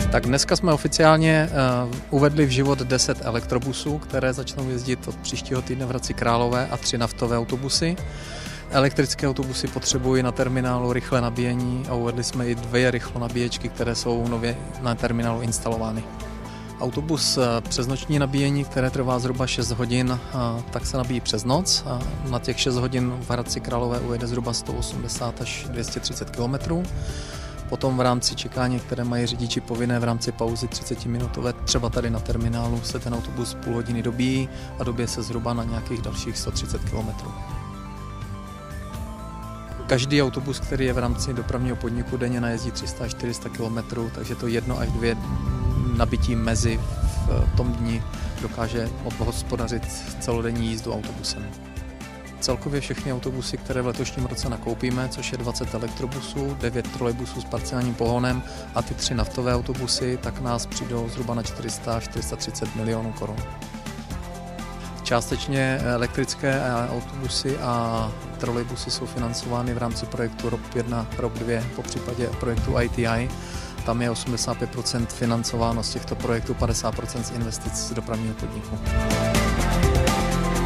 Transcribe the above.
Tak dneska jsme oficiálně uvedli v život 10 elektrobusů, které začnou jezdit od příštího týdne v Hradci Králové a 3 naftové autobusy. Elektrické autobusy potřebují na terminálu rychlé nabíjení a uvedli jsme i 2 rychlonabíječky, které jsou nově na terminálu instalovány. Autobus přes noční nabíjení, které trvá zhruba 6 hodin, tak se nabíjí přes noc. Na těch 6 hodin v Hradci Králové ujede zhruba 180 až 230 km. Potom v rámci čekání, které mají řidiči povinné v rámci pauzy 30-minutové, třeba tady na terminálu, se ten autobus půl hodiny dobíjí a dobije se zhruba na nějakých dalších 130 km. Každý autobus, který je v rámci dopravního podniku, denně najezdí 300 až 400 km, takže to 1 až 2 nabití mezi v tom dni dokáže obhospodařit celodenní jízdu autobusem. Celkově všechny autobusy, které v letošním roce nakoupíme, což je 20 elektrobusů, 9 trolejbusů s parciálním pohonem a ty 3 naftové autobusy, tak nás přijdou zhruba na 400 až 430 milionů korun. Částečně elektrické autobusy a trolejbusy jsou financovány v rámci projektu ROP 1, ROP 2, popřípadě projektu ITI. Tam je 85% financováno z těchto projektů, 50% z investic z dopravního podniku.